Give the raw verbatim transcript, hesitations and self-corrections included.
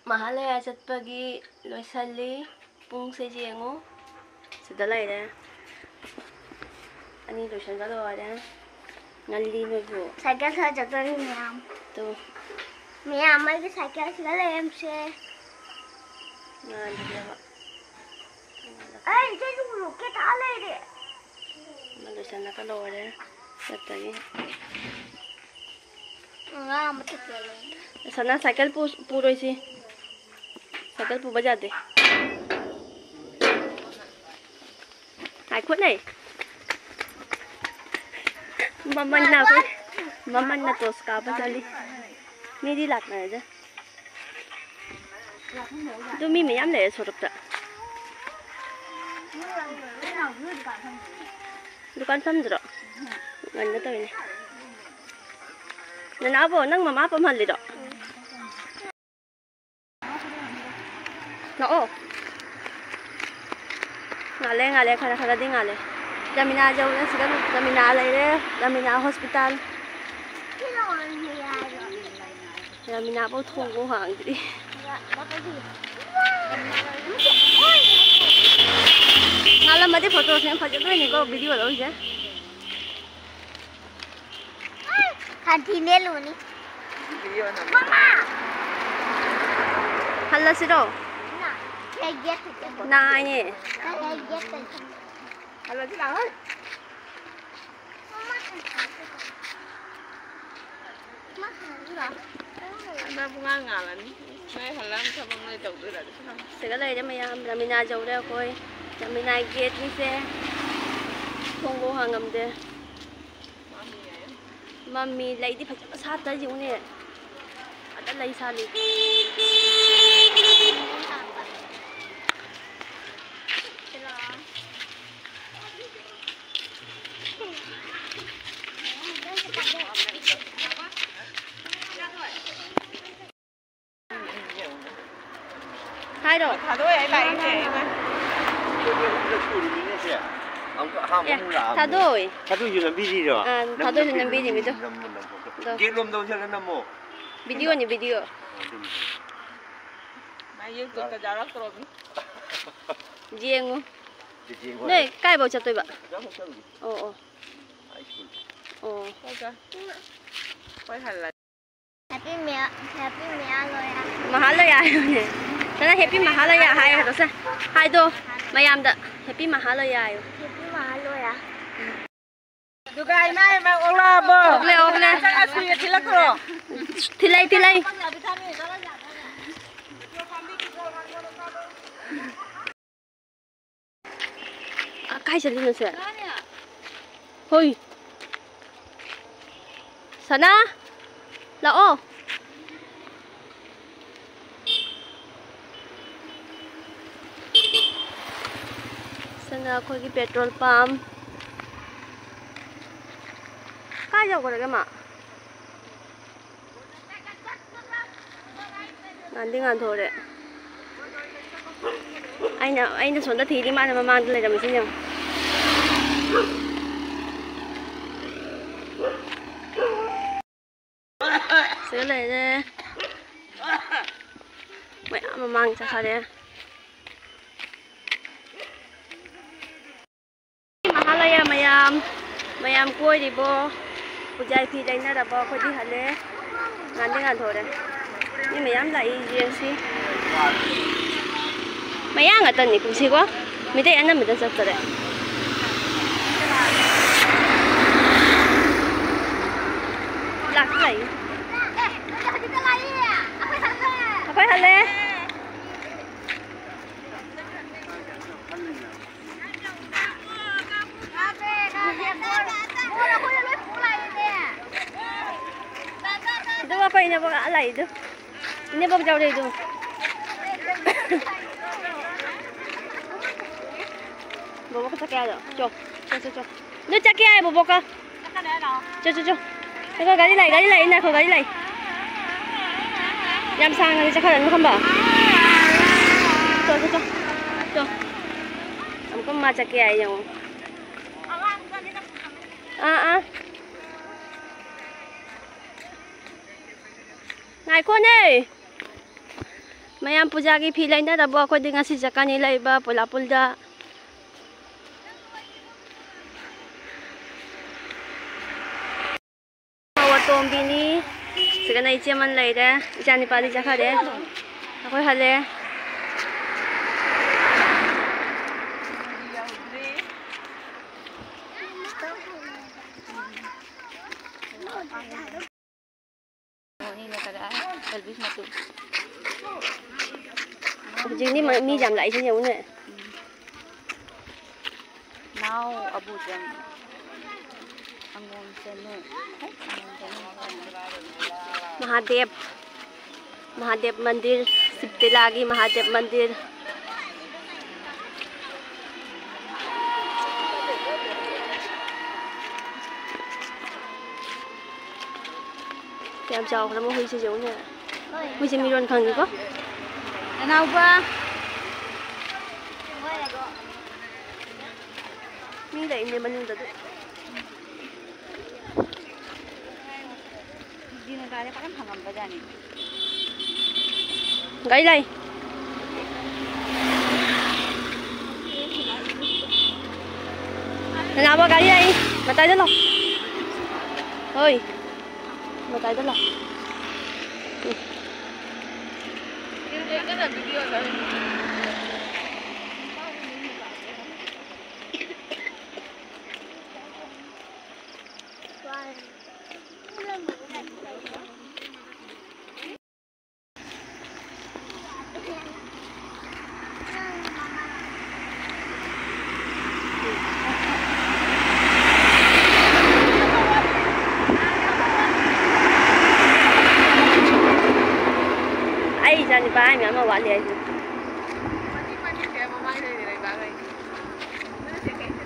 Mahalaya chatpagi loisali pung se jengo sida laire ani loisan ga lore ngalli no bu cycle sa jagdari miyam to miyam mai ki cycle sida lem se ngalli ba ai je lu ke ta laire ma loisan ga lore chatpagi nga mat ke sana cycle pu puroi si cycle pu baja de ai khuất này maman na ko maman na tos ka ba jali mi đi lạc này chứ tôi mi mấy em để số được dukan sam rồi gần đó tôi này nên áo bộ nâng mà má bấm hẳn rồi đó nó ngale ngale khara khara di ngale Jamina jauh ya sekarang Jamina lain Jamina hospital Jamina bau tunggu hang jadi ngalam mati foto saya foto tu ni kau video loh je hati ni lu ni video nama mama halah siro nah saya get nah ini saya get Halo Cilang ơi. Anh bunga ngalan. Nay halam sama mulai jauh tu dah. Segala ini macam Jamina jauh dah koi Jamina gate ni se tunggu hangam deh mami lagi di macam saat tadi ni ada lagi sali hai rồi thả đôi ấy bảy trẻ mà thả đôi thả đôi là video à thả đôi là video video kết lom đâu cho nên là mồ video ni video mày yêu tụi ta giáo rồi riêng này cái bao chặt tôi bạn ồ ồ ồ quay hẳn là happy meal happy meal rồi à Mahalaya này Sana happy Mahalaya hai rồi sao hai đô mayam đã happy Mahalaya happy meal rồi à Dugai mai mang olah bo. Oke oke. Jangan asli tilak lo. Tilai tilai. Kai sali nasi. Hoi. Sana. Lao. Sana koi ki petrol pump. Kai jauh korang mak. Nanti ngantor deh. Aina aina sonda thiri mana mama andle jam sini jam. Sekali deh. Mày mama ang cakap deh. Mahalaya mayam mayam koi di bo. Pujai phi đây nó đã bỏ khơi đi hả lẽ ngàn đi ngàn thôi đấy nhưng mà dám lại riêng xí mày ăn ở tận này cũng xí quá mình thấy ăn nó mình đang sắp tới đấy lạc cái này phải hả lẽ itu apa ini apa ala itu ini apa jauh itu bobo cakap ada cok cok cok lu cakap ada bobo ka cok cok cok itu gali lagi gali lagi nak gali lagi yang sang gali cakap ada bukan bah cok cok cok cok kamu mah cakap ada yang ah ah Này con ơi mayam pujagi phi laina rabo khoi dinga si jakani laiba polapulda Tombini segana iche man laida jani pali jakhare akoi hale Jini mi jam lại chứ nhiều nữa. Now Abu Jam. Amon Senu. Mahadev Mahadev Mandir Siptilagi Mahadev Mandir Tiam chào nó huy sử dụng nè huy sẽ mi luôn khăn gì có nào ba mi đẩy mình mình được gãy đây nào ba gãy đây mà tay rất lọc ơi mà tay rất lọc cái là video rồi Jangan lupa yang mau wali aja. Mati mati saya mau main dari dari bagai. Mana sih